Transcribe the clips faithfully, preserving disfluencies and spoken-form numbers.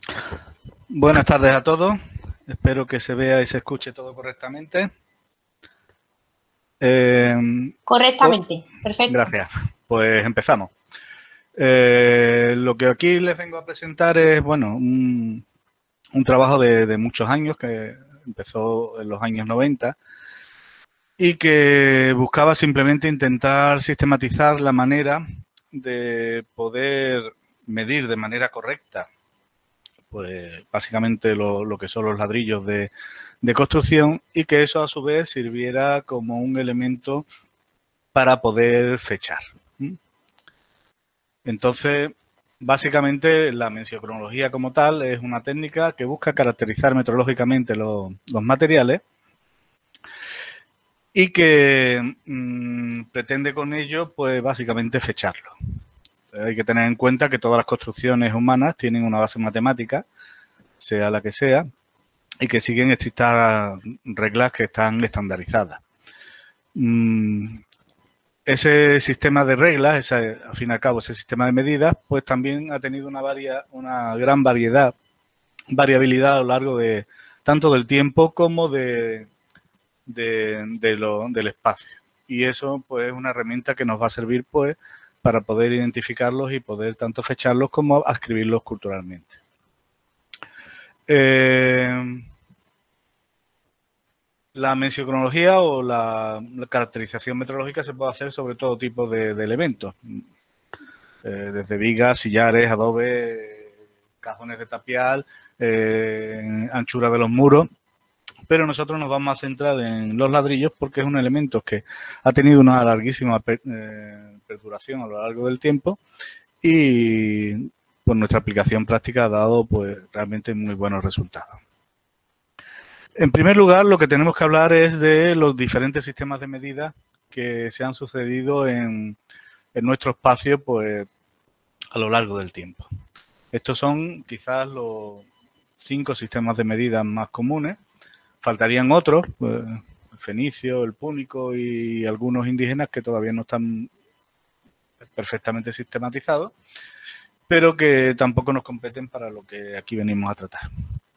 Buenas tardes a todos. Espero que se vea y se escuche todo correctamente. Eh, Correctamente, pues, perfecto. Gracias. Pues empezamos. Eh, lo que aquí les vengo a presentar es, bueno, un, un trabajo de, de muchos años que empezó en los años noventa y que buscaba simplemente intentar sistematizar la manera de poder medir de manera correcta pues básicamente lo, lo que son los ladrillos de, de construcción y que eso a su vez sirviera como un elemento para poder fechar. Entonces, básicamente la mensiocronología como tal es una técnica que busca caracterizar metrológicamente los, los materiales y que mmm, pretende con ello, pues básicamente fecharlo. Hay que tener en cuenta que todas las construcciones humanas tienen una base matemática, sea la que sea, y que siguen estrictas reglas que están estandarizadas. Ese sistema de reglas, ese, al fin y al cabo, ese sistema de medidas, pues también ha tenido una, varia, una gran variedad, variabilidad a lo largo de tanto del tiempo como de, de, de lo, del espacio. Y eso, pues, es una herramienta que nos va a servir, pues, para poder identificarlos y poder tanto fecharlos como adscribirlos culturalmente. Eh, La mensiocronología o la, la caracterización metrológica se puede hacer sobre todo tipo de, de elementos, eh, desde vigas, sillares, adobe, cajones de tapial, eh, anchura de los muros, pero nosotros nos vamos a centrar en los ladrillos porque es un elemento que ha tenido una larguísima per, eh, perduración a lo largo del tiempo y pues nuestra aplicación práctica ha dado pues realmente muy buenos resultados. En primer lugar, lo que tenemos que hablar es de los diferentes sistemas de medida que se han sucedido en, en nuestro espacio pues, a lo largo del tiempo. Estos son quizás los cinco sistemas de medida más comunes. Faltarían otros, pues, el fenicio, el púnico y algunos indígenas que todavía no están perfectamente sistematizados, pero que tampoco nos competen para lo que aquí venimos a tratar.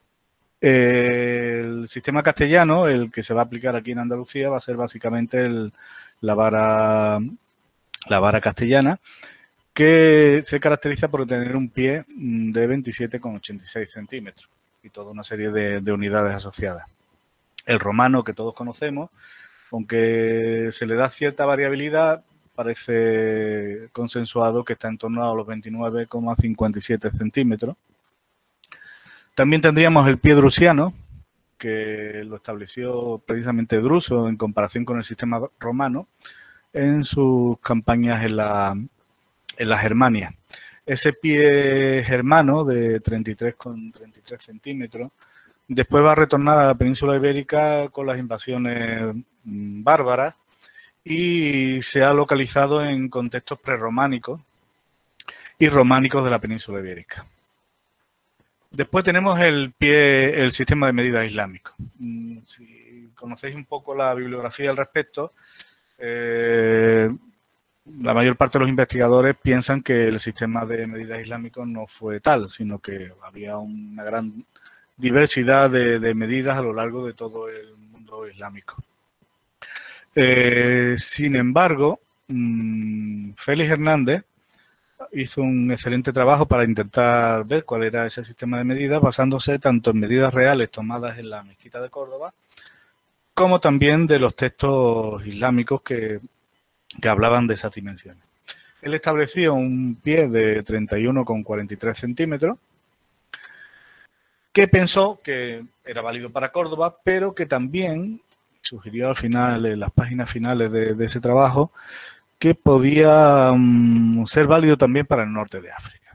El sistema castellano, el que se va a aplicar aquí en Andalucía, va a ser básicamente el, la, vara, la vara castellana, que se caracteriza por tener un pie de veintisiete coma ochenta y seis centímetros y toda una serie de, de unidades asociadas. El romano, que todos conocemos, aunque se le da cierta variabilidad, parece consensuado que está en torno a los veintinueve coma cincuenta y siete centímetros. También tendríamos el pie drusiano, que lo estableció precisamente Druso en comparación con el sistema romano en sus campañas en la, en la Germania. Ese pie germano de treinta y tres coma treinta y tres centímetros después va a retornar a la península ibérica con las invasiones bárbaras y se ha localizado en contextos prerrománicos y románicos de la península ibérica. Después tenemos el pie, el sistema de medidas islámico. Si conocéis un poco la bibliografía al respecto, eh, la mayor parte de los investigadores piensan que el sistema de medidas islámico no fue tal, sino que había una gran diversidad de, de medidas a lo largo de todo el mundo islámico. Eh, sin embargo, mmm, Félix Hernández hizo un excelente trabajo para intentar ver cuál era ese sistema de medidas, basándose tanto en medidas reales tomadas en la mezquita de Córdoba, como también de los textos islámicos que, que hablaban de esas dimensiones. Él estableció un pie de treinta y uno coma cuarenta y tres centímetros, que pensó que era válido para Córdoba, pero que también sugirió al final, en las páginas finales de, de ese trabajo, que podía um, ser válido también para el norte de África.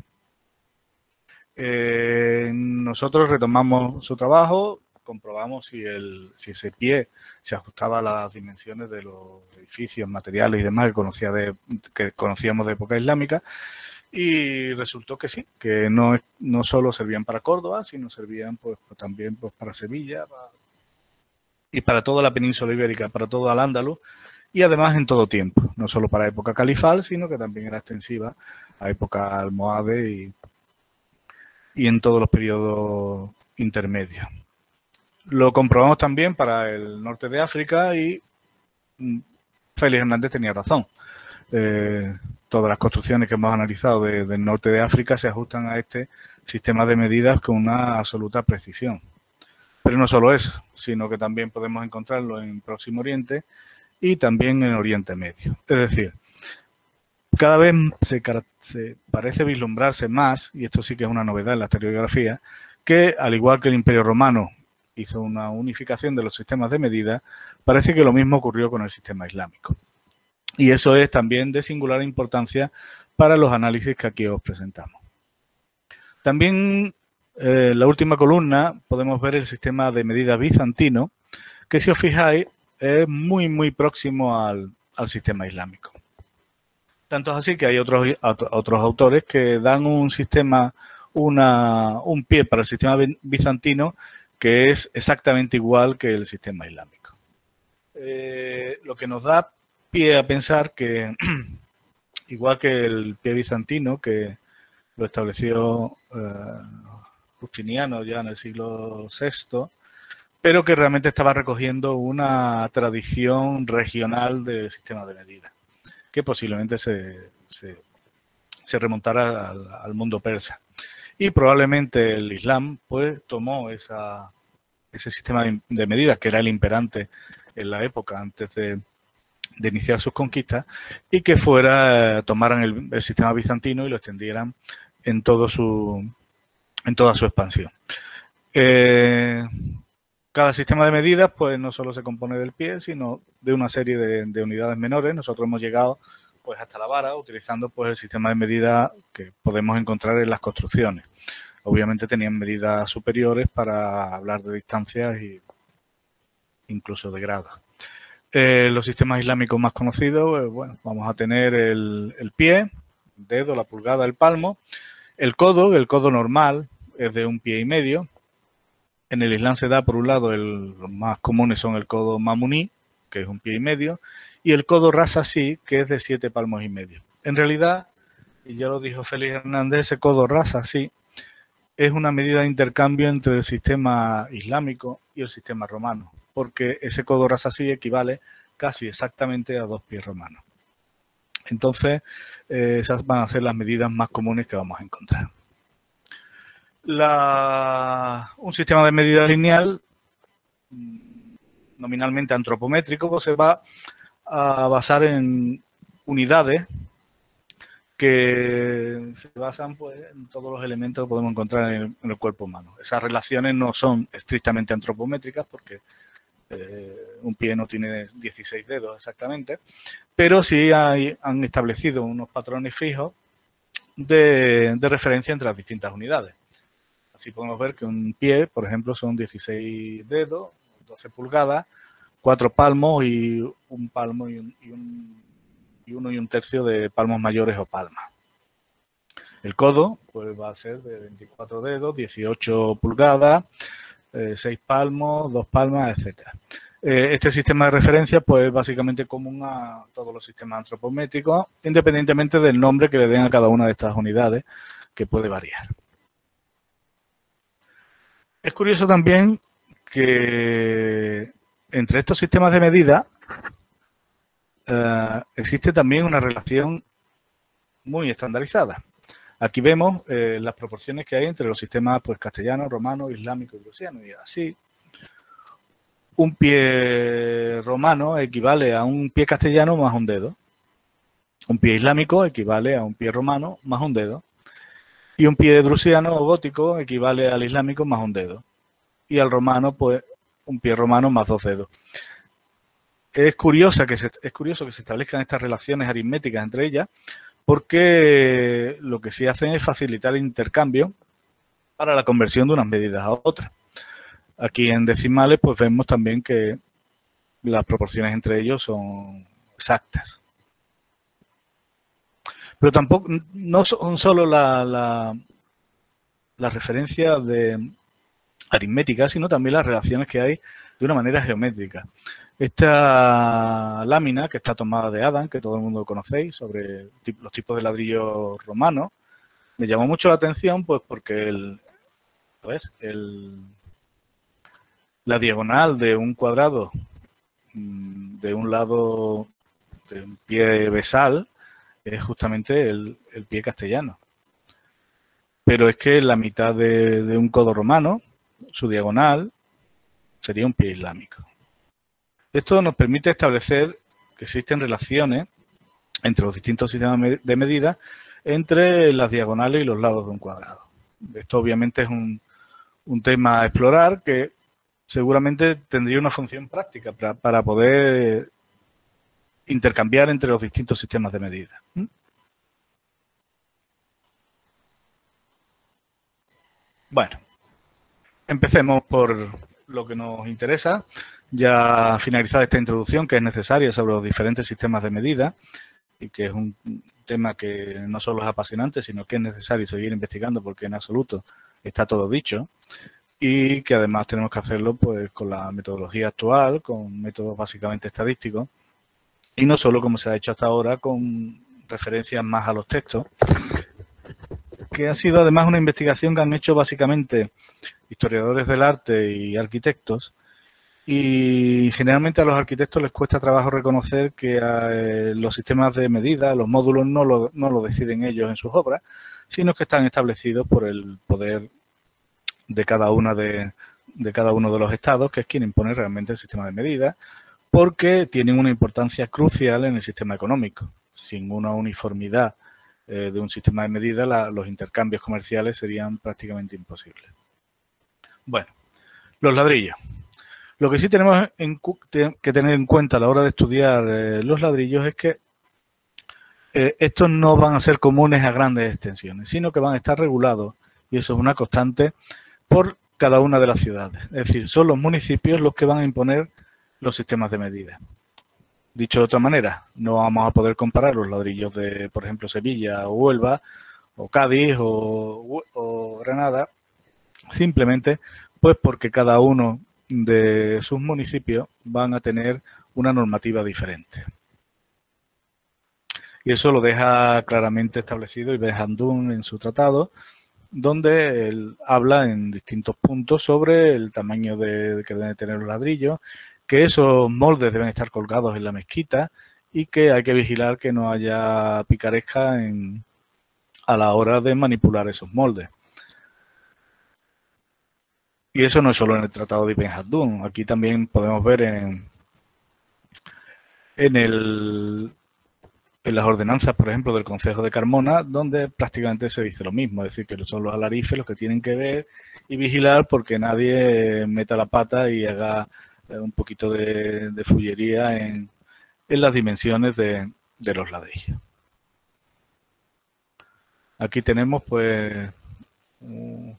Eh, nosotros retomamos su trabajo, comprobamos si, el, si ese pie se ajustaba a las dimensiones de los edificios, materiales y demás que, conocía de, que conocíamos de época islámica, y resultó que sí, que no, no solo servían para Córdoba, sino servían pues, pues también pues, para Sevilla para, y para toda la península ibérica, para todo Al-Ándalus, y además en todo tiempo, no solo para época califal, sino que también era extensiva a época almohade y, y en todos los periodos intermedios. Lo comprobamos también para el norte de África y Félix Hernández tenía razón. Eh, todas las construcciones que hemos analizado de, del norte de África se ajustan a este sistema de medidas con una absoluta precisión. Pero no solo eso, sino que también podemos encontrarlo en Próximo Oriente y también en Oriente Medio. Es decir, cada vez se, se parece vislumbrarse más, y esto sí que es una novedad en la historiografía, que al igual que el Imperio Romano hizo una unificación de los sistemas de medida, parece que lo mismo ocurrió con el sistema islámico. Y eso es también de singular importancia para los análisis que aquí os presentamos. También eh, en la última columna podemos ver el sistema de medida bizantino, que si os fijáis es muy muy próximo al, al sistema islámico. Tanto es así que hay otros, otros autores que dan un sistema, una, un pie para el sistema bizantino que es exactamente igual que el sistema islámico. Eh, lo que nos da pie a pensar que, igual que el pie bizantino, que lo estableció eh, Justiniano ya en el siglo sexto, pero que realmente estaba recogiendo una tradición regional del sistema de medida, que posiblemente se, se, se remontara al, al mundo persa. Y probablemente el Islam pues tomó esa, ese sistema de, de medidas que era el imperante en la época antes de, de iniciar sus conquistas y que fuera, eh, tomaran el, el sistema bizantino y lo extendieran en, todo su, en toda su expansión. Eh, cada sistema de medidas pues no solo se compone del pie, sino de una serie de, de unidades menores. Nosotros hemos llegado pues hasta la vara, utilizando pues el sistema de medida que podemos encontrar en las construcciones. Obviamente tenían medidas superiores para hablar de distancias e incluso de grados. Eh, los sistemas islámicos más conocidos, eh, bueno, vamos a tener el, el pie, el dedo, la pulgada, el palmo, el codo, el codo normal es de un pie y medio. En el Islam se da, por un lado, el, los más comunes son el codo mamuní, que es un pie y medio, y el codo ras así, que es de siete palmos y medio. En realidad, y ya lo dijo Félix Hernández, ese codo ras así es una medida de intercambio entre el sistema islámico y el sistema romano, porque ese codo ras así equivale casi exactamente a dos pies romanos. Entonces, eh, esas van a ser las medidas más comunes que vamos a encontrar. La, un sistema de medida lineal, nominalmente antropométrico, se va a basar en unidades que se basan pues, en todos los elementos que podemos encontrar en el, en el cuerpo humano. Esas relaciones no son estrictamente antropométricas porque eh, un pie no tiene dieciséis dedos exactamente, pero sí hay, han establecido unos patrones fijos de, de referencia entre las distintas unidades. Así podemos ver que un pie, por ejemplo, son dieciséis dedos, doce pulgadas, cuatro palmos y un palmo y, un, y, un, y uno y un tercio de palmos mayores o palmas. El codo pues va a ser de veinticuatro dedos, dieciocho pulgadas, eh, seis palmos, dos palmas, etcétera. Eh, este sistema de referencia pues es básicamente común a todos los sistemas antropométricos, independientemente del nombre que le den a cada una de estas unidades, que puede variar. Es curioso también que entre estos sistemas de medida eh, existe también una relación muy estandarizada. Aquí vemos eh, las proporciones que hay entre los sistemas pues, castellano, romano, islámico y prusiano. Y así, un pie romano equivale a un pie castellano más un dedo. Un pie islámico equivale a un pie romano más un dedo. Y un pie drusiano o gótico equivale al islámico más un dedo. Y al romano, pues, un pie romano más dos dedos. Es, curiosa que se, es curioso que se establezcan estas relaciones aritméticas entre ellas, porque lo que sí hacen es facilitar el intercambio para la conversión de unas medidas a otras. Aquí en decimales, pues vemos también que las proporciones entre ellos son exactas. Pero tampoco, no son solo la, la, las referencias de aritméticas, sino también las relaciones que hay de una manera geométrica. Esta lámina, que está tomada de Adam, que todo el mundo conocéis, sobre los tipos de ladrillo romanos, me llamó mucho la atención pues porque el, ver, el, la diagonal de un cuadrado de un lado de un pie besal es justamente el, el pie castellano. Pero es que la mitad de, de un codo romano, su diagonal, sería un pie islámico. Esto nos permite establecer que existen relaciones entre los distintos sistemas de medida entre las diagonales y los lados de un cuadrado. Esto obviamente es un, un tema a explorar que seguramente tendría una función práctica para, para poder intercambiar entre los distintos sistemas de medida. Bueno, empecemos por lo que nos interesa. Ya finalizada esta introducción, que es necesaria sobre los diferentes sistemas de medida y que es un tema que no solo es apasionante, sino que es necesario seguir investigando porque en absoluto está todo dicho y que además tenemos que hacerlo pues con la metodología actual, con métodos básicamente estadísticos y no solo como se ha hecho hasta ahora con referencias más a los textos, que ha sido además una investigación que han hecho básicamente historiadores del arte y arquitectos. Y generalmente a los arquitectos les cuesta trabajo reconocer que eh, los sistemas de medida, los módulos, no lo, no lo deciden ellos en sus obras, sino que están establecidos por el poder de cada, una de, de cada uno de los estados, que es quien impone realmente el sistema de medida, porque tienen una importancia crucial en el sistema económico. Sin una uniformidad eh, de un sistema de medida, la, los intercambios comerciales serían prácticamente imposibles. Bueno, los ladrillos. Lo que sí tenemos en, que tener en cuenta a la hora de estudiar eh, los ladrillos es que eh, estos no van a ser comunes a grandes extensiones, sino que van a estar regulados, y eso es una constante, por cada una de las ciudades. Es decir, son los municipios los que van a imponer los sistemas de medida. Dicho de otra manera, no vamos a poder comparar los ladrillos de, por ejemplo, Sevilla o Huelva, o Cádiz o, o Granada, simplemente pues porque cada uno de sus municipios van a tener una normativa diferente. Y eso lo deja claramente establecido Ibn Haldun en su tratado, donde él habla en distintos puntos sobre el tamaño de, que deben tener los ladrillos, que esos moldes deben estar colgados en la mezquita y que hay que vigilar que no haya picaresca en, a la hora de manipular esos moldes. Y eso no es solo en el Tratado de Ibn Haldun. Aquí también podemos ver en, en, el, en las ordenanzas, por ejemplo, del Concejo de Carmona, donde prácticamente se dice lo mismo. Es decir, que son los alarifes los que tienen que ver y vigilar porque nadie meta la pata y haga un poquito de, de fullería en, en las dimensiones de, de los ladrillos. Aquí tenemos, pues, un,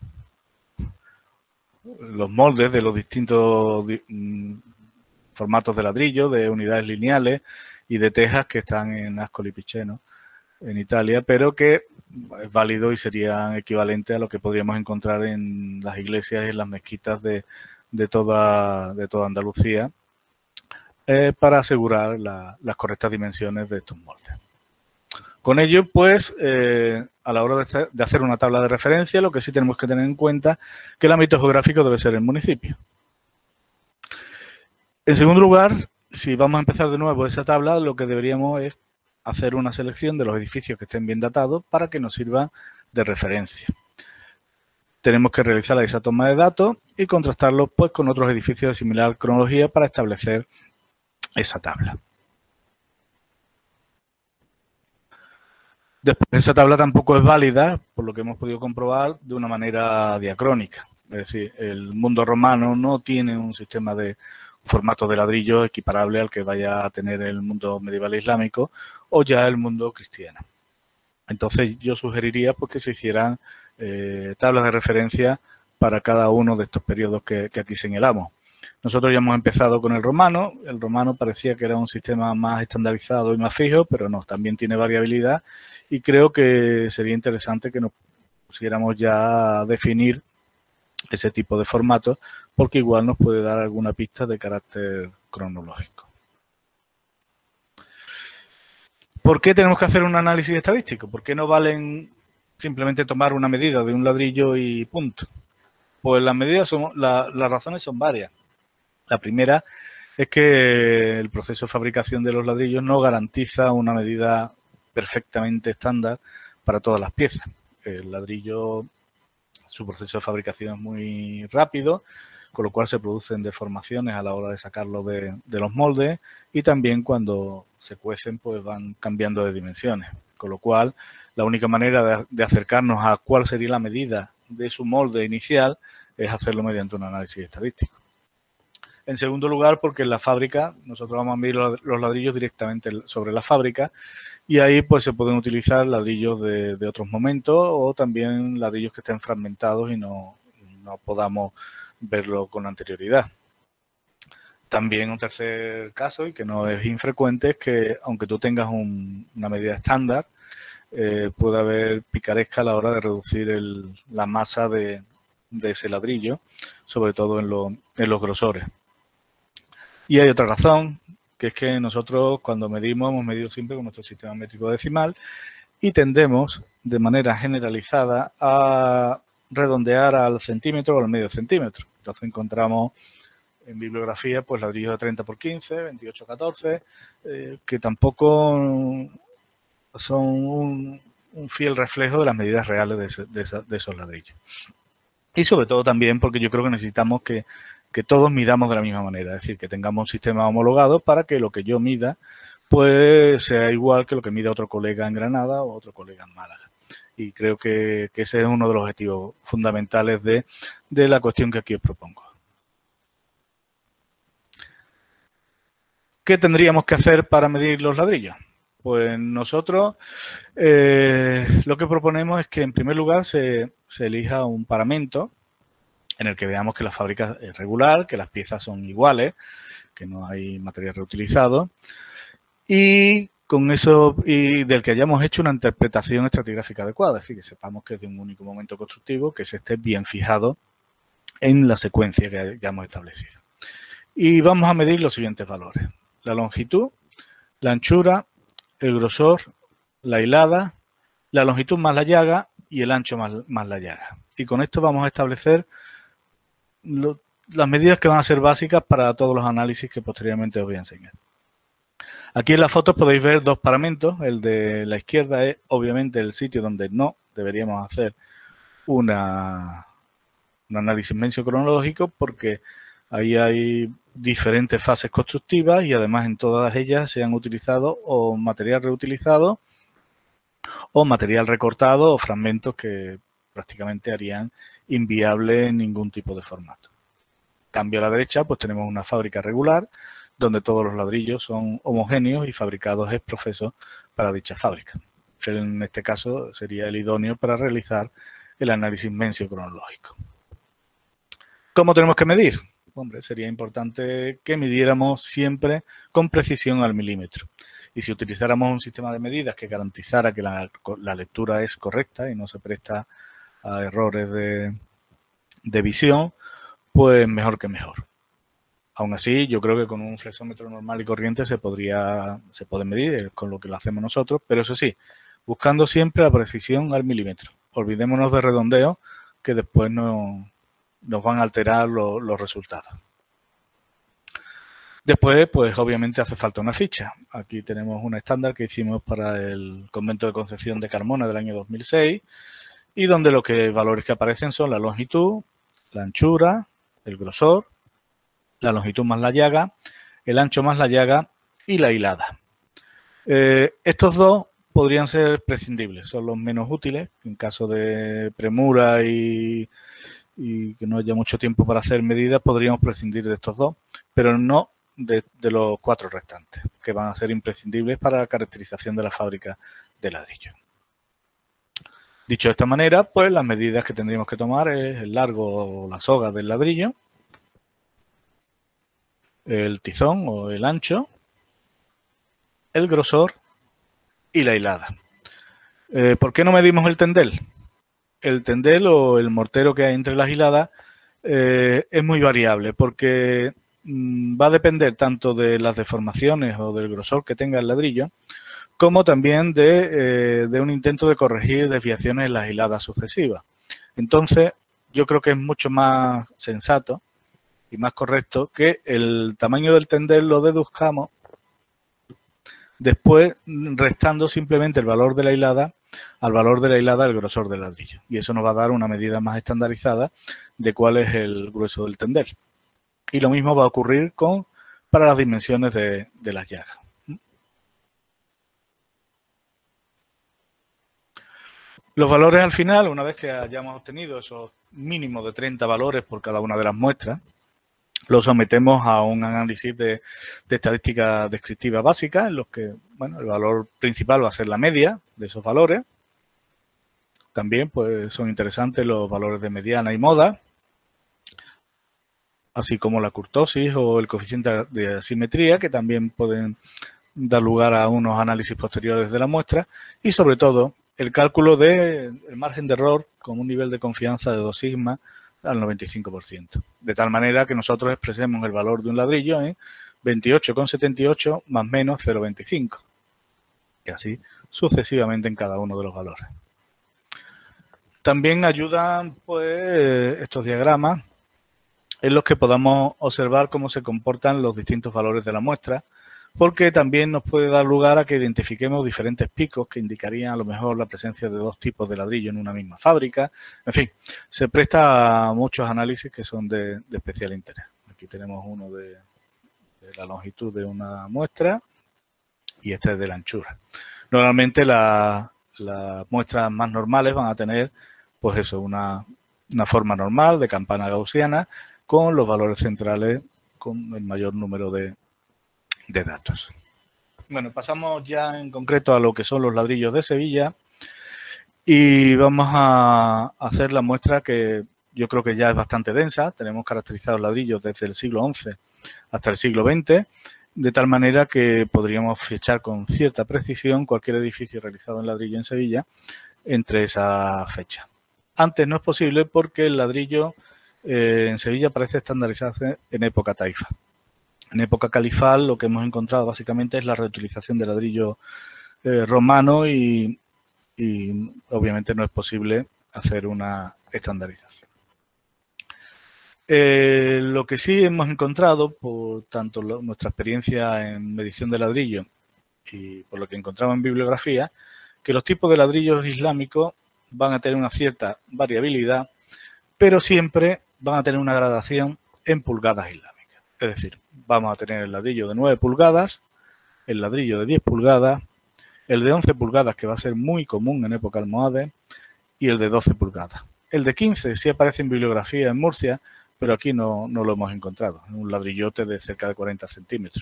los moldes de los distintos formatos de ladrillo, de unidades lineales y de tejas que están en Ascoli Piceno, en Italia, pero que es válido y serían equivalentes a lo que podríamos encontrar en las iglesias y en las mezquitas de, de, toda, de toda Andalucía, eh, para asegurar la, las correctas dimensiones de estos moldes. Con ello, pues, eh, a la hora de, de hacer una tabla de referencia, lo que sí tenemos que tener en cuenta que el ámbito geográfico debe ser el municipio. En segundo lugar, si vamos a empezar de nuevo esa tabla, lo que deberíamos es hacer una selección de los edificios que estén bien datados para que nos sirvan de referencia. Tenemos que realizar esa toma de datos y contrastarlos pues, con otros edificios de similar cronología para establecer esa tabla. Después, esa tabla tampoco es válida, por lo que hemos podido comprobar, de una manera diacrónica. Es decir, el mundo romano no tiene un sistema de formato de ladrillo equiparable al que vaya a tener el mundo medieval islámico o ya el mundo cristiano. Entonces, yo sugeriría pues, que se hicieran eh, tablas de referencia para cada uno de estos periodos que, que aquí señalamos. Nosotros ya hemos empezado con el romano. El romano parecía que era un sistema más estandarizado y más fijo, pero no, también tiene variabilidad. Y creo que sería interesante que nos pusiéramos ya a definir ese tipo de formatos, porque igual nos puede dar alguna pista de carácter cronológico. ¿Por qué tenemos que hacer un análisis estadístico? ¿Por qué no valen simplemente tomar una medida de un ladrillo y punto? Pues las medidas son, la, las razones son varias. La primera es que el proceso de fabricación de los ladrillos no garantiza una medida perfectamente estándar para todas las piezas. El ladrillo, su proceso de fabricación es muy rápido, con lo cual se producen deformaciones a la hora de sacarlo de, de los moldes, y también cuando se cuecen pues van cambiando de dimensiones, con lo cual la única manera de, de acercarnos a cuál sería la medida de su molde inicial es hacerlo mediante un análisis estadístico. En segundo lugar, porque en la fábrica nosotros vamos a medir los ladrillos directamente sobre la fábrica, y ahí pues se pueden utilizar ladrillos de, de otros momentos, o también ladrillos que estén fragmentados y no, no podamos verlo con anterioridad. También un tercer caso, y que no es infrecuente, es que aunque tú tengas un, una medida estándar, eh, puede haber picaresca a la hora de reducir el, la masa de, de ese ladrillo, sobre todo en, lo, en los grosores. Y hay otra razón, que es que nosotros cuando medimos, hemos medido siempre con nuestro sistema métrico decimal, y tendemos de manera generalizada a redondear al centímetro o al medio centímetro. Entonces encontramos en bibliografía pues ladrillos de treinta por quince, veintiocho por catorce, eh, que tampoco son un, un fiel reflejo de las medidas reales de, ese, de, esa, de esos ladrillos. Y sobre todo también porque yo creo que necesitamos que, que todos midamos de la misma manera, es decir, que tengamos un sistema homologado para que lo que yo mida pues sea igual que lo que mida otro colega en Granada o otro colega en Málaga. Y creo que, que ese es uno de los objetivos fundamentales de, de la cuestión que aquí os propongo. ¿Qué tendríamos que hacer para medir los ladrillos? Pues nosotros eh, lo que proponemos es que en primer lugar se, se elija un paramento en el que veamos que la fábrica es regular, que las piezas son iguales, que no hay material reutilizado, y con eso, y del que hayamos hecho una interpretación estratigráfica adecuada, es decir, que sepamos que es de un único momento constructivo, que se esté bien fijado en la secuencia que ya hemos establecido. Y vamos a medir los siguientes valores: la longitud, la anchura, el grosor, la hilada, la longitud más la llaga y el ancho más, más la llaga. Y con esto vamos a establecer lo, las medidas que van a ser básicas para todos los análisis que posteriormente os voy a enseñar. Aquí en las fotos podéis ver dos paramentos. El de la izquierda es obviamente el sitio donde no deberíamos hacer una, un análisis mencio-cronológico, porque ahí hay diferentes fases constructivas y además en todas ellas se han utilizado o material reutilizado o material recortado o fragmentos que prácticamente harían inviable ningún tipo de formato. Cambio a la derecha, pues tenemos una fábrica regular donde todos los ladrillos son homogéneos y fabricados ex profeso para dicha fábrica. En este caso sería el idóneo para realizar el análisis mencio-cronológico. ¿Cómo tenemos que medir? Hombre, sería importante que midiéramos siempre con precisión al milímetro. Y si utilizáramos un sistema de medidas que garantizara que la, la lectura es correcta y no se presta a errores de, de visión, pues mejor que mejor. Aún así, yo creo que con un flexómetro normal y corriente se podría se puede medir, con lo que lo hacemos nosotros, pero eso sí, buscando siempre la precisión al milímetro. Olvidémonos de redondeos que después no, nos van a alterar lo, los resultados. Después, pues obviamente hace falta una ficha. Aquí tenemos una estándar que hicimos para el Convento de Concepción de Carmona del año dos mil seis, y donde los que, valores que aparecen son la longitud, la anchura, el grosor, la longitud más la llaga, el ancho más la llaga y la hilada. Eh, estos dos podrían ser prescindibles, son los menos útiles en caso de premura y, y que no haya mucho tiempo para hacer medidas. Podríamos prescindir de estos dos, pero no de, de los cuatro restantes, que van a ser imprescindibles para la caracterización de la fábrica de ladrillo. Dicho de esta manera, pues las medidas que tendríamos que tomar es el largo o la soga del ladrillo, el tizón o el ancho, el grosor y la hilada. Eh, ¿Por qué no medimos el tendel? El tendel o el mortero que hay entre las hiladas eh, es muy variable, porque mmm, va a depender tanto de las deformaciones o del grosor que tenga el ladrillo, como también de, eh, de un intento de corregir desviaciones en las hiladas sucesivas. Entonces, yo creo que es mucho más sensato y más correcto que el tamaño del tender lo deduzcamos después restando simplemente el valor de la hilada al valor de la hilada del grosor del ladrillo. Y eso nos va a dar una medida más estandarizada de cuál es el grueso del tender. Y lo mismo va a ocurrir con para las dimensiones de, de las llagas. Los valores al final, una vez que hayamos obtenido esos mínimos de treinta valores por cada una de las muestras, los sometemos a un análisis de, de estadística descriptiva básica, en los que, bueno, el valor principal va a ser la media de esos valores. También, pues, son interesantes los valores de mediana y moda, así como la kurtosis o el coeficiente de asimetría, que también pueden dar lugar a unos análisis posteriores de la muestra, y sobre todo el cálculo del margen de error con un nivel de confianza de dos sigma al noventa y cinco por ciento. De tal manera que nosotros expresemos el valor de un ladrillo en veintiocho coma setenta y ocho más menos cero coma veinticinco. Y así sucesivamente en cada uno de los valores. También ayudan, pues, estos diagramas en los que podamos observar cómo se comportan los distintos valores de la muestra, porque también nos puede dar lugar a que identifiquemos diferentes picos que indicarían a lo mejor la presencia de dos tipos de ladrillo en una misma fábrica. En fin, se presta a muchos análisis que son de, de especial interés. Aquí tenemos uno de, de la longitud de una muestra y este es de la anchura. Normalmente la, las muestras más normales van a tener, pues eso, una, una forma normal de campana gaussiana con los valores centrales con el mayor número de de datos. Bueno, pasamos ya en concreto a lo que son los ladrillos de Sevilla y vamos a hacer la muestra que yo creo que ya es bastante densa. Tenemos caracterizados ladrillos desde el siglo once hasta el siglo veinte, de tal manera que podríamos fechar con cierta precisión cualquier edificio realizado en ladrillo en Sevilla entre esa fecha. Antes no es posible porque el ladrillo eh, en Sevilla parece estandarizarse en época taifa. En época califal lo que hemos encontrado básicamente es la reutilización de ladrillo eh, romano y, y obviamente no es posible hacer una estandarización. Eh, lo que sí hemos encontrado, por tanto lo, nuestra experiencia en medición de ladrillo y por lo que encontramos en bibliografía, que los tipos de ladrillos islámicos van a tener una cierta variabilidad, pero siempre van a tener una gradación en pulgadas islámicas. Es decir, vamos a tener el ladrillo de nueve pulgadas, el ladrillo de diez pulgadas, el de once pulgadas, que va a ser muy común en época almohade, y el de doce pulgadas. El de quince sí aparece en bibliografía en Murcia, pero aquí no, no lo hemos encontrado. Un ladrillote de cerca de cuarenta centímetros.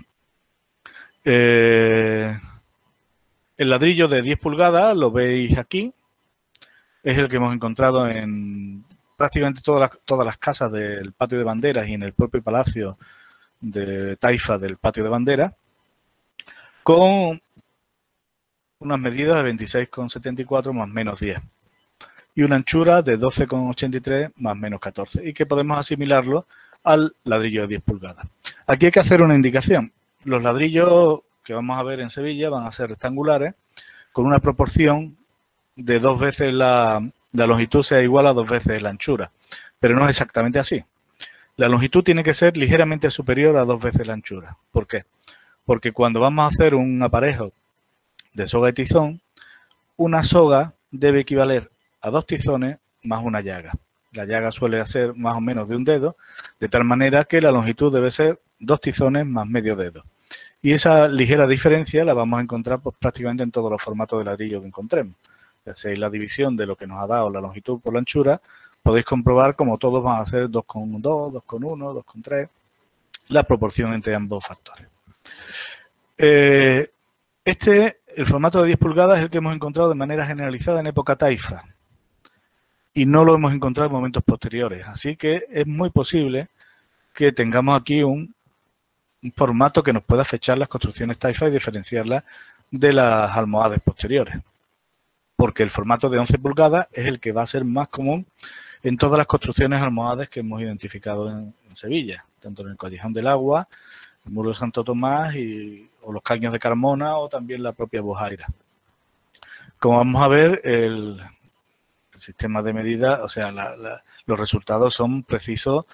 Eh, el ladrillo de diez pulgadas, lo veis aquí, es el que hemos encontrado en prácticamente todas las, todas las casas del patio de banderas y en el propio palacio de Taifa del patio de bandera, con unas medidas de veintiséis coma setenta y cuatro más menos diez y una anchura de doce coma ochenta y tres más menos catorce, y que podemos asimilarlo al ladrillo de diez pulgadas. Aquí hay que hacer una indicación. Los ladrillos que vamos a ver en Sevilla van a ser rectangulares con una proporción de dos veces la, la longitud sea igual a dos veces la anchura, pero no es exactamente así. La longitud tiene que ser ligeramente superior a dos veces la anchura. ¿Por qué? Porque cuando vamos a hacer un aparejo de soga y tizón, una soga debe equivaler a dos tizones más una llaga. La llaga suele ser más o menos de un dedo, de tal manera que la longitud debe ser dos tizones más medio dedo. Y esa ligera diferencia la vamos a encontrar pues, prácticamente en todos los formatos de ladrillo que encontremos. Ya sea la división de lo que nos ha dado la longitud por la anchura, podéis comprobar como todos van a ser dos coma dos, dos coma uno, dos coma tres, la proporción entre ambos factores. Eh, este, el formato de diez pulgadas es el que hemos encontrado de manera generalizada en época taifa y no lo hemos encontrado en momentos posteriores. Así que es muy posible que tengamos aquí un, un formato que nos pueda fechar las construcciones taifa y diferenciarlas de las almohades posteriores. Porque el formato de once pulgadas es el que va a ser más común en todas las construcciones almohades que hemos identificado en, en Sevilla, tanto en el Callejón del Agua, el Muro de Santo Tomás y, o los Caños de Carmona o también la propia Bojaira. Como vamos a ver, el, el sistema de medida, o sea, la, la, los resultados son precisos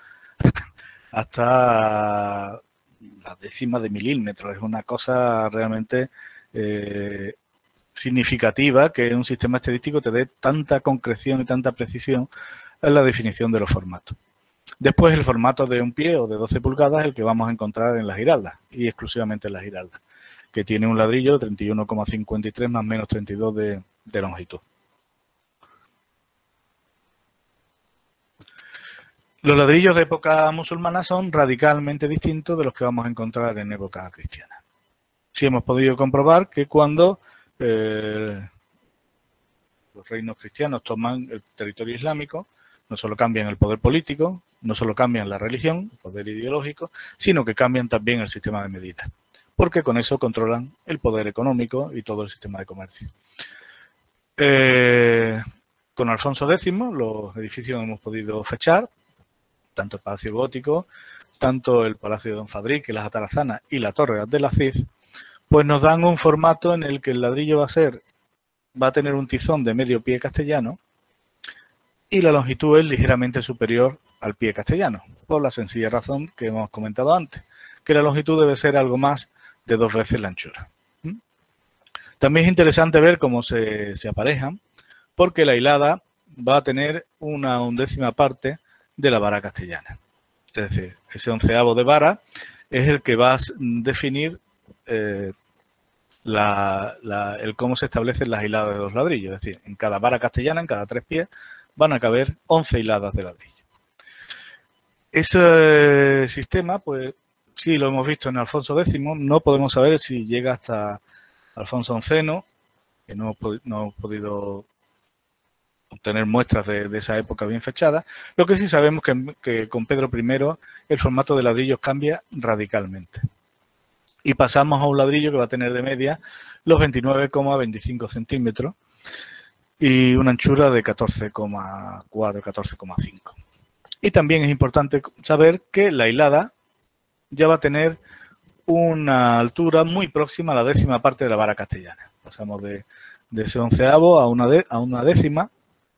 hasta la décima de milímetro. Es una cosa realmente eh, significativa que un sistema estadístico te dé tanta concreción y tanta precisión en la definición de los formatos. Después, el formato de un pie o de doce pulgadas es el que vamos a encontrar en las Giraldas y exclusivamente en las Giraldas, que tiene un ladrillo de treinta y uno coma cincuenta y tres más menos treinta y dos de, de longitud. Los ladrillos de época musulmana son radicalmente distintos de los que vamos a encontrar en época cristiana. Sí hemos podido comprobar que cuando eh, los reinos cristianos toman el territorio islámico, no solo cambian el poder político, no solo cambian la religión, el poder ideológico, sino que cambian también el sistema de medida, porque con eso controlan el poder económico y todo el sistema de comercio. Eh, con Alfonso décimo, los edificios que hemos podido fechar, tanto el Palacio Gótico, tanto el Palacio de Don Fadrique, las Atarazanas y la Torre de Abdelaziz, pues nos dan un formato en el que el ladrillo va a ser, va a tener un tizón de medio pie castellano y la longitud es ligeramente superior al pie castellano, por la sencilla razón que hemos comentado antes, que la longitud debe ser algo más de dos veces la anchura. ¿Mm? También es interesante ver cómo se, se aparejan, porque la hilada va a tener una undécima parte de la vara castellana. Es decir, ese onceavo de vara es el que va a definir eh, la, la, el cómo se establecen las hiladas de los ladrillos. Es decir, en cada vara castellana, en cada tres pies, van a caber once hiladas de ladrillo. Ese sistema, pues sí lo hemos visto en Alfonso décimo, no podemos saber si llega hasta Alfonso onceno, que no, no hemos podido obtener muestras de, de esa época bien fechada. Lo que sí sabemos que, que con Pedro primero el formato de ladrillos cambia radicalmente. Y pasamos a un ladrillo que va a tener de media los veintinueve coma veinticinco centímetros y una anchura de catorce coma cuatro, catorce coma cinco. Y también es importante saber que la hilada ya va a tener una altura muy próxima a la décima parte de la vara castellana. Pasamos de, de ese onceavo a una, de, a una décima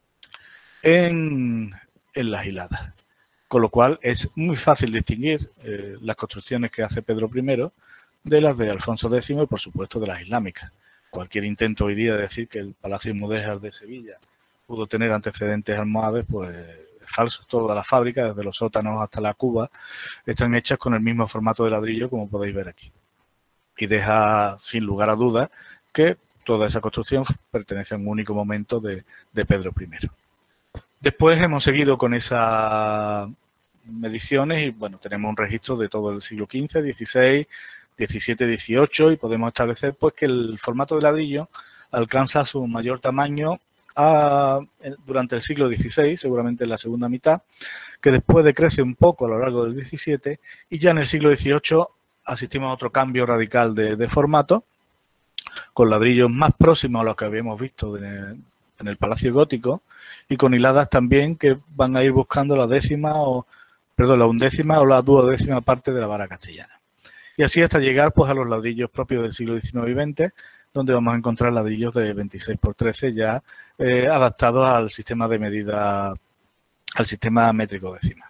en, en las hiladas. Con lo cual es muy fácil distinguir eh, las construcciones que hace Pedro primero de las de Alfonso décimo y, por supuesto, de las islámicas. Cualquier intento hoy día de decir que el Palacio Mudéjar de Sevilla pudo tener antecedentes almohades, pues es falso. Todas las fábricas, desde los sótanos hasta la cuba, están hechas con el mismo formato de ladrillo, como podéis ver aquí. Y deja, sin lugar a dudas, que toda esa construcción pertenece a un único momento de, de Pedro primero. Después hemos seguido con esas mediciones y, bueno, tenemos un registro de todo el siglo quince, dieciséis, diecisiete, dieciocho y podemos establecer pues que el formato de ladrillo alcanza su mayor tamaño a, durante el siglo dieciséis, seguramente en la segunda mitad, que después decrece un poco a lo largo del diecisiete y ya en el siglo dieciocho asistimos a otro cambio radical de, de formato, con ladrillos más próximos a los que habíamos visto de, en el Palacio Gótico y con hiladas también que van a ir buscando la décima o, perdón, la undécima o la duodécima parte de la vara castellana. Y así hasta llegar pues a los ladrillos propios del siglo diecinueve y veinte, donde vamos a encontrar ladrillos de veintiséis por trece ya eh, adaptados al sistema de medida, al sistema métrico decimal.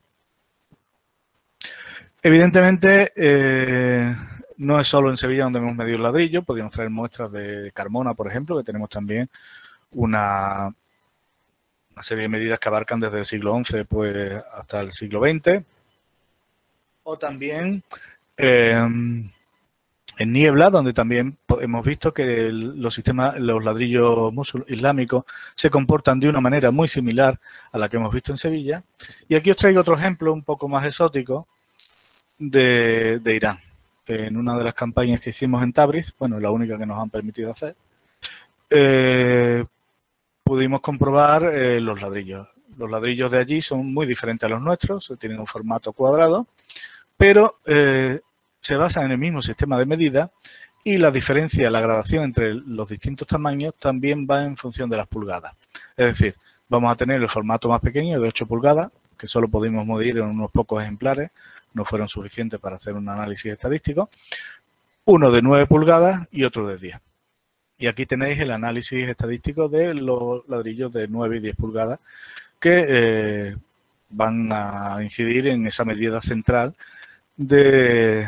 Evidentemente, eh, no es solo en Sevilla donde hemos medido el ladrillo, podríamos traer muestras de Carmona, por ejemplo, que tenemos también una, una serie de medidas que abarcan desde el siglo once pues, hasta el siglo veinte. O también eh, en Niebla, donde también hemos visto que el, los sistemas, los ladrillos islámicos se comportan de una manera muy similar a la que hemos visto en Sevilla. Y aquí os traigo otro ejemplo un poco más exótico de, de Irán. En una de las campañas que hicimos en Tabriz, bueno, la única que nos han permitido hacer, eh, pudimos comprobar eh, los ladrillos. Los ladrillos de allí son muy diferentes a los nuestros, tienen un formato cuadrado, pero eh, se basan en el mismo sistema de medida y la diferencia, la gradación entre los distintos tamaños también va en función de las pulgadas. Es decir, vamos a tener el formato más pequeño de ocho pulgadas, que solo pudimos medir en unos pocos ejemplares, no fueron suficientes para hacer un análisis estadístico, uno de nueve pulgadas y otro de diez. Y aquí tenéis el análisis estadístico de los ladrillos de nueve y diez pulgadas que eh, van a incidir en esa medida central de,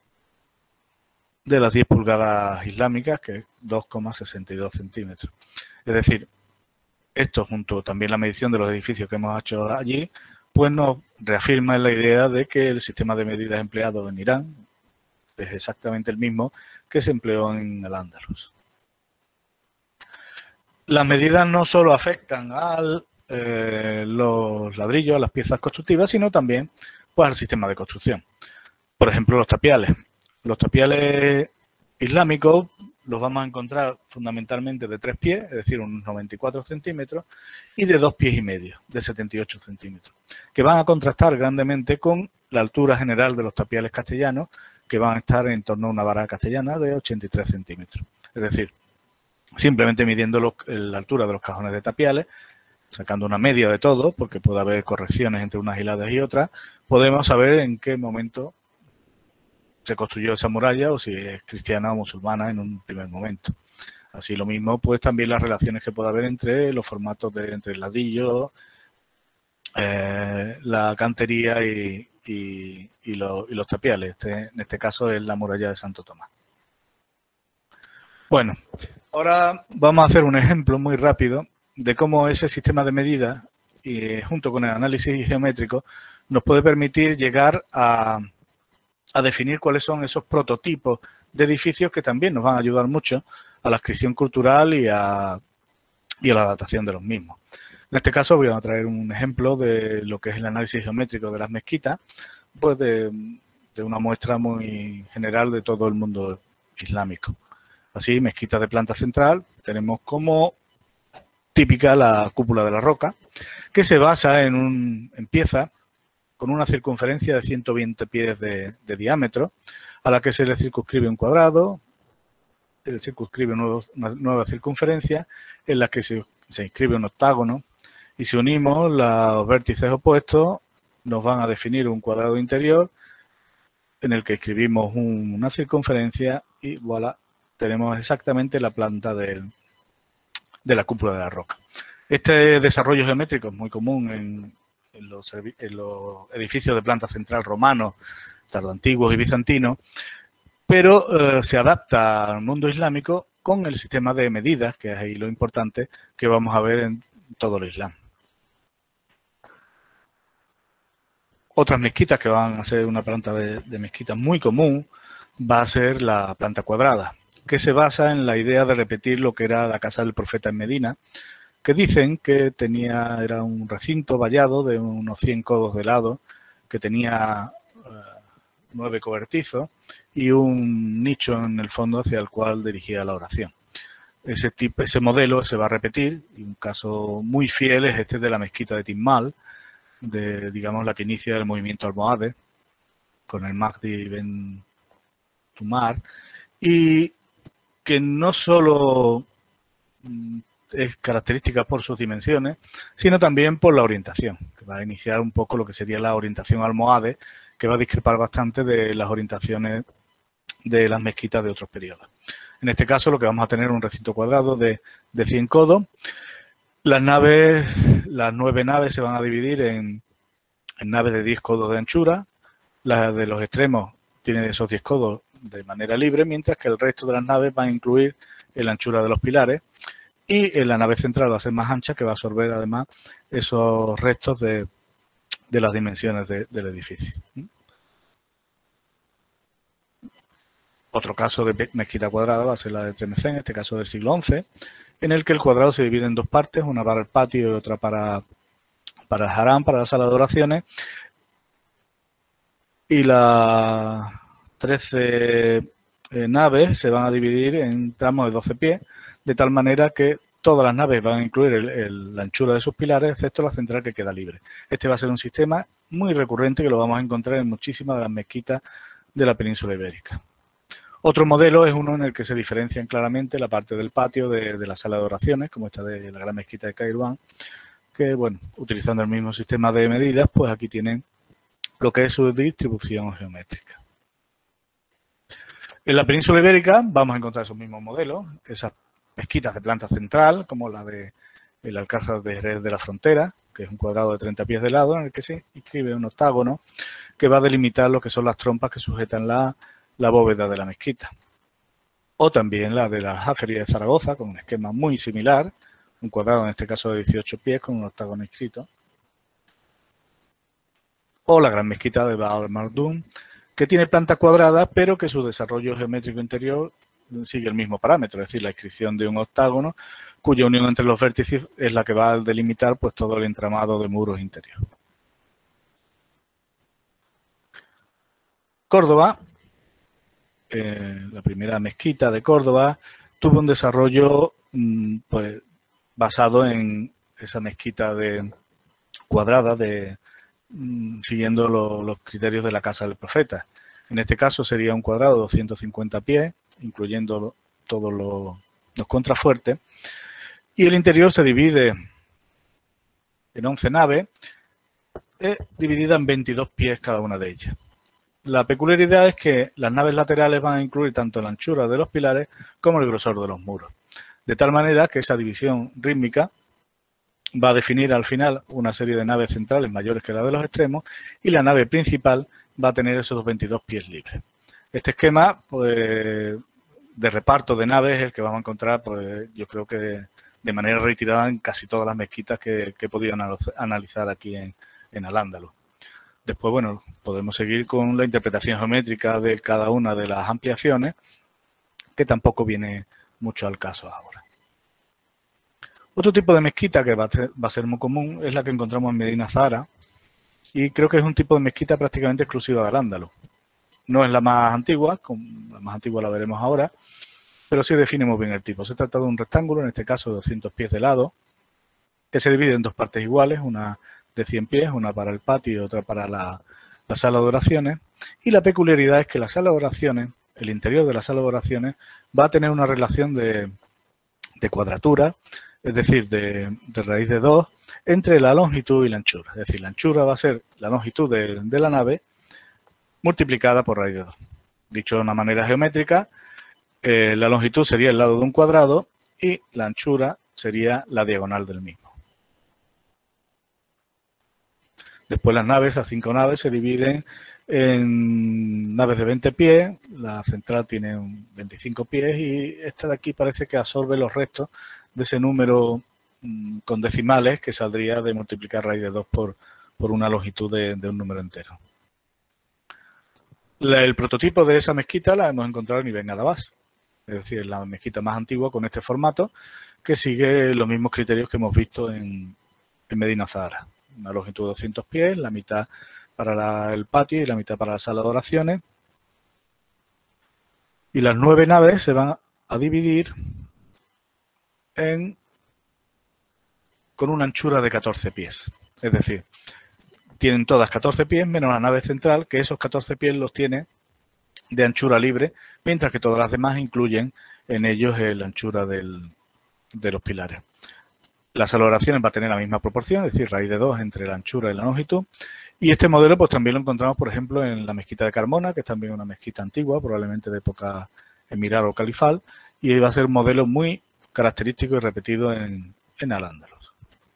de las diez pulgadas islámicas, que es dos coma sesenta y dos centímetros. Es decir, esto junto también la medición de los edificios que hemos hecho allí, pues nos reafirma en la idea de que el sistema de medidas empleado en Irán es exactamente el mismo que se empleó en el Andalus. Las medidas no solo afectan a eh, los ladrillos, a las piezas constructivas, sino también pues, al sistema de construcción. Por ejemplo, los tapiales. Los tapiales islámicos los vamos a encontrar fundamentalmente de tres pies, es decir, unos noventa y cuatro centímetros, y de dos pies y medio, de setenta y ocho centímetros, que van a contrastar grandemente con la altura general de los tapiales castellanos, que van a estar en torno a una vara castellana de ochenta y tres centímetros. Es decir, simplemente midiendo los, la altura de los cajones de tapiales, sacando una media de todo, porque puede haber correcciones entre unas hiladas y otras, podemos saber en qué momento se construyó esa muralla o si es cristiana o musulmana en un primer momento. Así lo mismo, pues también las relaciones que puede haber entre los formatos de entre el ladrillo, eh, la cantería y, y, y, lo, y los tapiales. Este, en este caso es la muralla de Santo Tomás. Bueno, ahora vamos a hacer un ejemplo muy rápido de cómo ese sistema de medidas, y junto con el análisis geométrico, nos puede permitir llegar a, a definir cuáles son esos prototipos de edificios que también nos van a ayudar mucho a la adscripción cultural y a, y a la adaptación de los mismos. En este caso voy a traer un ejemplo de lo que es el análisis geométrico de las mezquitas, pues de, de una muestra muy general de todo el mundo islámico. Así, mezquitas de planta central, tenemos como típica la cúpula de la roca, que se basa en un empieza con una circunferencia de ciento veinte pies de, de diámetro, a la que se le circunscribe un cuadrado, se le circunscribe una nueva circunferencia, en la que se, se inscribe un octágono, y si unimos los vértices opuestos, nos van a definir un cuadrado interior, en el que escribimos un, una circunferencia, y voilà, tenemos exactamente la planta del, de la cúpula de la roca. Este desarrollo geométrico es muy común en, en, los, en los edificios de planta central romanos, tardoantiguos y bizantinos, pero eh, se adapta al mundo islámico con el sistema de medidas, que es ahí lo importante, que vamos a ver en todo el Islam. Otras mezquitas que van a ser una planta de, de mezquita muy común va a ser la planta cuadrada, que se basa en la idea de repetir lo que era la casa del profeta en Medina, que dicen que tenía era un recinto vallado de unos cien codos de lado, que tenía uh, nueve cobertizos y un nicho en el fondo hacia el cual dirigía la oración. Ese tipo, ese modelo se va a repetir, y un caso muy fiel es este de la mezquita de Timmal, de, digamos, la que inicia el movimiento almohade, con el Mahdi Ben Tumar, y que no solo es característica por sus dimensiones, sino también por la orientación, que va a iniciar un poco lo que sería la orientación almohade, que va a discrepar bastante de las orientaciones de las mezquitas de otros periodos. En este caso lo que vamos a tener es un recinto cuadrado de, de cien codos. Las naves, las nueve naves se van a dividir en, en naves de diez codos de anchura. Las de los extremos tienen esos diez codos de manera libre, mientras que el resto de las naves van a incluir la anchura de los pilares, y en la nave central va a ser más ancha, que va a absorber además esos restos de, de las dimensiones de, del edificio. Otro caso de mezquita cuadrada va a ser la de Tremecén, en este caso del siglo once, en el que el cuadrado se divide en dos partes, una para el patio y otra para, para el haram, para la sala de oraciones, y las trece eh, naves se van a dividir en tramos de doce pies, de tal manera que todas las naves van a incluir el, el, la anchura de sus pilares, excepto la central, que queda libre. Este va a ser un sistema muy recurrente que lo vamos a encontrar en muchísimas de las mezquitas de la península ibérica. Otro modelo es uno en el que se diferencian claramente la parte del patio de, de la sala de oraciones, como esta de la gran mezquita de Kairouan, que, bueno, utilizando el mismo sistema de medidas, pues aquí tienen lo que es su distribución geométrica. En la península ibérica vamos a encontrar esos mismos modelos, esas mezquitas de planta central, como la de el Alcázar de Jerez de la Frontera, que es un cuadrado de treinta pies de lado en el que se inscribe un octágono que va a delimitar lo que son las trompas que sujetan la, la bóveda de la mezquita. O también la de la Aljafería de Zaragoza, con un esquema muy similar, un cuadrado en este caso de dieciocho pies con un octágono inscrito. O la Gran Mezquita de Baal Mardum, que tiene planta cuadrada, pero que su desarrollo geométrico interior sigue el mismo parámetro, es decir, la inscripción de un octágono, cuya unión entre los vértices es la que va a delimitar pues, todo el entramado de muros interior. Córdoba, eh, la primera mezquita de Córdoba, tuvo un desarrollo mmm, pues, basado en esa mezquita de cuadrada, de, mmm, siguiendo lo, los criterios de la Casa del Profeta. En este caso sería un cuadrado de doscientos cincuenta pies, incluyendo todos los, los contrafuertes, y el interior se divide en once naves, eh, dividida en veintidós pies cada una de ellas. La peculiaridad es que las naves laterales van a incluir tanto la anchura de los pilares como el grosor de los muros, de tal manera que esa división rítmica va a definir al final una serie de naves centrales mayores que la de los extremos y la nave principal va a tener esos veintidós pies libres. Este esquema pues, de reparto de naves es el que vamos a encontrar, pues, yo creo que de, de manera retirada en casi todas las mezquitas que, que he podido analizar aquí en, en Al-Ándalus. Después, bueno, podemos seguir con la interpretación geométrica de cada una de las ampliaciones, que tampoco viene mucho al caso ahora. Otro tipo de mezquita que va a, ser, va a ser muy común es la que encontramos en Medina Zahara, y creo que es un tipo de mezquita prácticamente exclusiva de Al-Ándalus. No es la más antigua, la más antigua la veremos ahora, pero sí definimos bien el tipo. Se trata de un rectángulo, en este caso de doscientos pies de lado, que se divide en dos partes iguales, una de cien pies, una para el patio y otra para la, la sala de oraciones. Y la peculiaridad es que la sala de oraciones, el interior de la sala de oraciones, va a tener una relación de, de cuadratura, es decir, de, de raíz de dos, entre la longitud y la anchura. Es decir, la anchura va a ser la longitud de, de la nave multiplicada por raíz de dos. Dicho de una manera geométrica, eh, la longitud sería el lado de un cuadrado y la anchura sería la diagonal del mismo. Después las naves, las cinco naves, se dividen en naves de veinte pies, la central tiene veinticinco pies y esta de aquí parece que absorbe los restos de ese número mmm, con decimales que saldría de multiplicar raíz de dos por, por una longitud de, de un número entero. La, el prototipo de esa mezquita la hemos encontrado en Ibn Adabás, es decir, la mezquita más antigua con este formato que sigue los mismos criterios que hemos visto en, en Medina Zahara. Una longitud de doscientos pies, la mitad para la, el patio y la mitad para la sala de oraciones. Y las nueve naves se van a dividir en, con una anchura de catorce pies. Es decir, tienen todas catorce pies menos la nave central, que esos catorce pies los tiene de anchura libre, mientras que todas las demás incluyen en ellos la anchura del, de los pilares. La sala de oraciones va a tener la misma proporción, es decir, raíz de dos entre la anchura y la longitud. Y este modelo pues también lo encontramos, por ejemplo, en la mezquita de Carmona, que es también una mezquita antigua, probablemente de época emiral o califal, y va a ser un modelo muy característico y repetido en, en Al-Ándalus.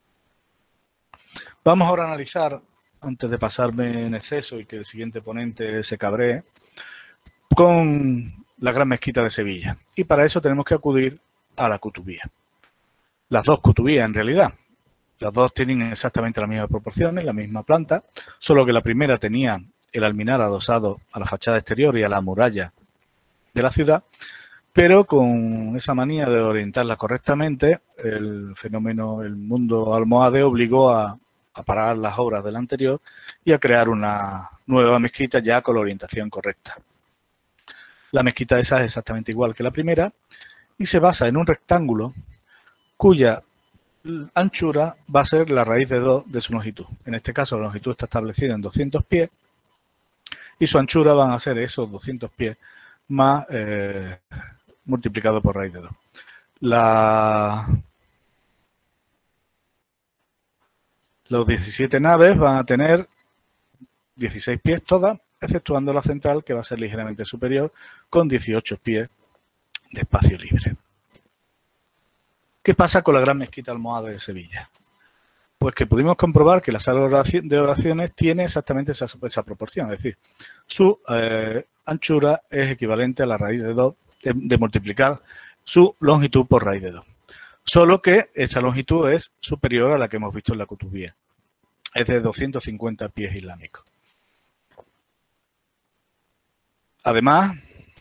Vamos ahora a analizar, antes de pasarme en exceso y que el siguiente ponente se cabree, con la Gran Mezquita de Sevilla. Y para eso tenemos que acudir a la Cutubía. Las dos cutubías, en realidad. Las dos tienen exactamente las mismas proporciones, la misma planta, solo que la primera tenía el alminar adosado a la fachada exterior y a la muralla de la ciudad, pero con esa manía de orientarla correctamente, el fenómeno, el mundo almohade obligó a, a parar las obras del anterior y a crear una nueva mezquita ya con la orientación correcta. La mezquita esa es exactamente igual que la primera y se basa en un rectángulo cuya anchura va a ser la raíz de dos de su longitud. En este caso la longitud está establecida en doscientos pies y su anchura van a ser esos doscientos pies más eh, multiplicado por raíz de dos. La, los diecisiete naves van a tener dieciséis pies todas, exceptuando la central que va a ser ligeramente superior con dieciocho pies de espacio libre. ¿Qué pasa con la Gran Mezquita Almohade de Sevilla? Pues que pudimos comprobar que la sala de oraciones tiene exactamente esa, esa proporción, es decir, su eh, anchura es equivalente a la raíz de dos, de, de multiplicar su longitud por raíz de dos. Solo que esa longitud es superior a la que hemos visto en la Kutubía. Es de doscientos cincuenta pies islámicos. Además,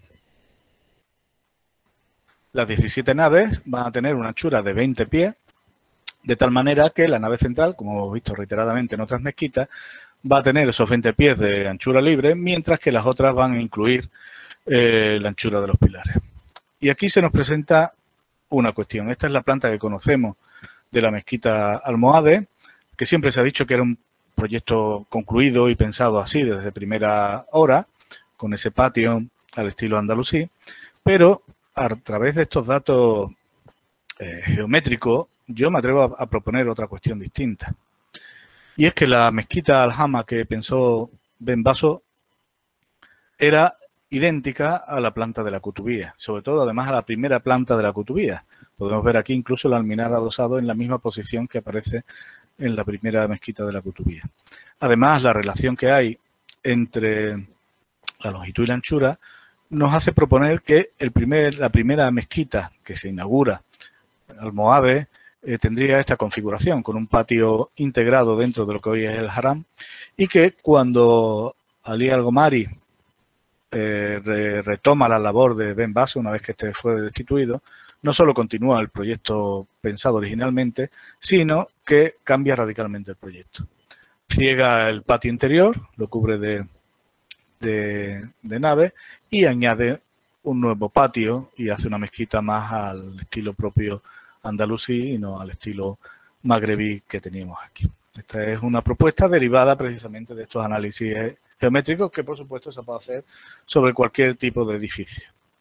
las diecisiete naves van a tener una anchura de veinte pies, de tal manera que la nave central, como hemos visto reiteradamente en otras mezquitas, va a tener esos veinte pies de anchura libre, mientras que las otras van a incluir eh, la anchura de los pilares. Y aquí se nos presenta una cuestión. Esta es la planta que conocemos de la mezquita Almohade, que siempre se ha dicho que era un proyecto concluido y pensado así desde primera hora, con ese patio al estilo andalusí, pero a través de estos datos eh, geométricos, yo me atrevo a, a proponer otra cuestión distinta. Y es que la mezquita Al-Hama que pensó Ben Baso era idéntica a la planta de la Kutubía, sobre todo además a la primera planta de la Kutubía. Podemos ver aquí incluso el alminar adosado en la misma posición que aparece en la primera mezquita de la Kutubía. Además, la relación que hay entre la longitud y la anchura nos hace proponer que el primer, la primera mezquita que se inaugura, Almohade, eh, tendría esta configuración, con un patio integrado dentro de lo que hoy es el haram, y que cuando Ali Al-Gomari eh, re, retoma la labor de Ben Baso, una vez que este fue destituido, no solo continúa el proyecto pensado originalmente, sino que cambia radicalmente el proyecto. Ciega el patio interior, lo cubre de, de, de nave y añade un nuevo patio y hace una mezquita más al estilo propio andalusí y no al estilo magrebí que teníamos aquí. Esta es una propuesta derivada precisamente de estos análisis geométricos que, por supuesto, se puede hacer sobre cualquier tipo de edificio.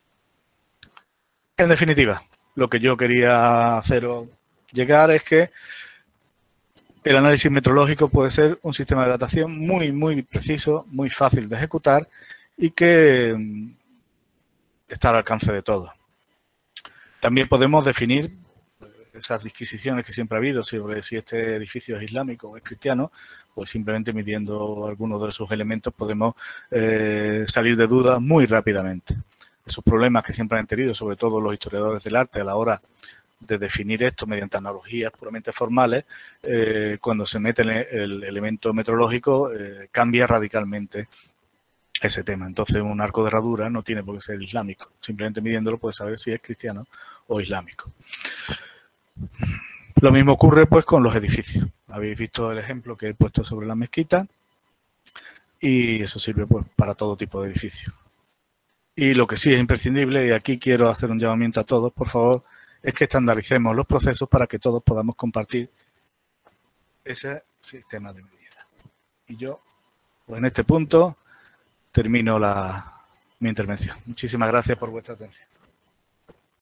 En definitiva, lo que yo quería haceros llegar es que el análisis metrológico puede ser un sistema de datación muy, muy preciso, muy fácil de ejecutar y que está al alcance de todos. También podemos definir esas disquisiciones que siempre ha habido sobre si este edificio es islámico o es cristiano, pues simplemente midiendo algunos de sus elementos podemos eh, salir de dudas muy rápidamente. Esos problemas que siempre han tenido, sobre todo los historiadores del arte, a la hora de definir esto mediante analogías puramente formales, eh, cuando se mete el, el elemento metrológico, eh, cambia radicalmente ese tema. Entonces, un arco de herradura no tiene por qué ser islámico. Simplemente midiéndolo puedes saber si es cristiano o islámico. Lo mismo ocurre pues con los edificios. Habéis visto el ejemplo que he puesto sobre la mezquita y eso sirve pues para todo tipo de edificios. Y lo que sí es imprescindible, y aquí quiero hacer un llamamiento a todos, por favor, es que estandaricemos los procesos para que todos podamos compartir ese sistema de medida. Y yo, pues en este punto, termino la, mi intervención. Muchísimas gracias por vuestra atención.